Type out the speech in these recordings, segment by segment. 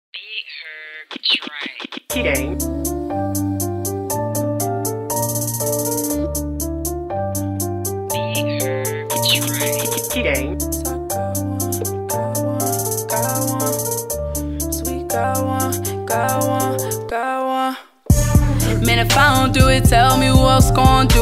Big Herb Train. Gang. Big Herb Train. Gang. Man, if I don't do it, tell me who else gon' do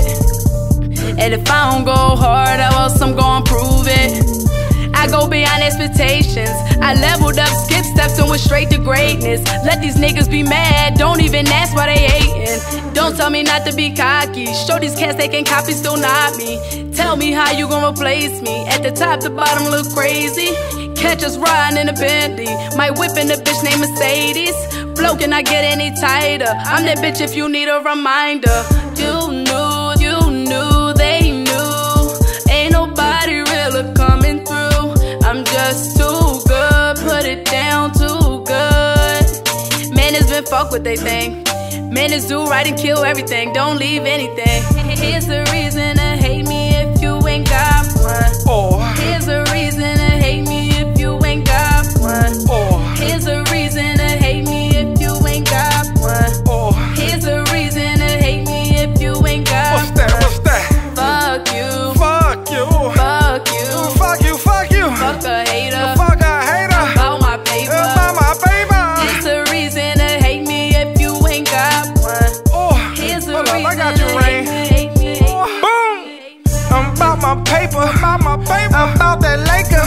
it. And if I don't go hard, how else I'm gon' prove it? I go beyond expectations. I leveled up, skip steps, and went straight to greatness. Let these niggas be mad, don't even ask why they hatin'. Don't tell me not to be cocky. Show these cats they can copy, still not me. Tell me how you gon' replace me. At the top, the bottom look crazy. Catch us riding in a Bentley. Might whip in a bitch named Mercedes. Flow, can I get any tighter? I'm that bitch if you need a reminder. You knew, they knew. Ain't nobody real coming through. I'm just too good, put it down too good. Man, it's been fuck what they think. Man, it's do right and kill everything, don't leave anything. Here's the reason to hate me if you ain't got one. Here's a reason to hate me if you ain't got one. Here's a reason to hate me if you ain't got one. Here's a reason to hate me if you ain't got one. What's that? Fuck you. Fuck you. Fuck you. Fuck you, fuck you. Fuck a hater. Fuck a hater. About my paper. About my paper. Here's a reason to hate me if you ain't got one. Here's a hold reason up, I got you, to Rain. hate me. Boom. I'm about my paper. I'm about that Laker.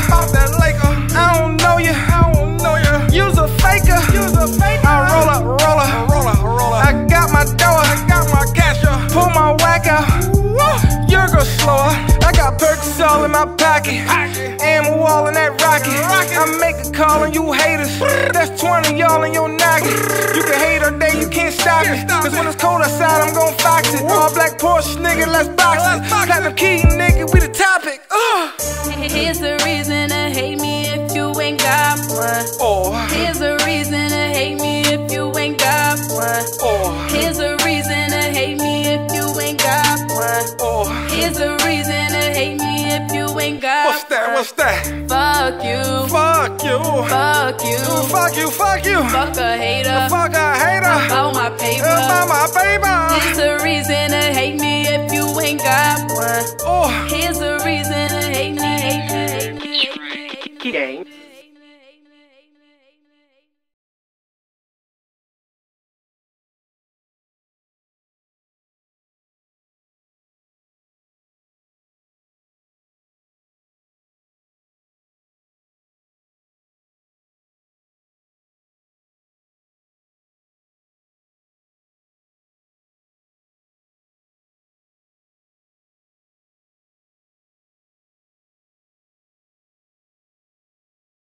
I don't know you. You's a faker. I roll up. I got my dough. Cash up. Pull my whack out. You're go slower. I got perks all in my pocket. And my wall in that rocket. I make a call on you haters. That's 20 y'all in your noggin. You can hate all day, you can't stop it. Cause when it's cold outside, I'm gon' fox it. All black Porsche, nigga, let's box it. Platinum key, nigga, we the topic. Here's the reason to hate me if you ain't got one. Here's a reason to hate me if you ain't got one. Here's a reason to hate me if you ain't got one. Here's a reason to hate me if you ain't got one. What's that? Fuck you. Fuck you. Fuck you. Fuck you. Fuck a hater. Fuck a hater. About my paper. About my paper. Here's a reason to hate me if you ain't got one. Here's a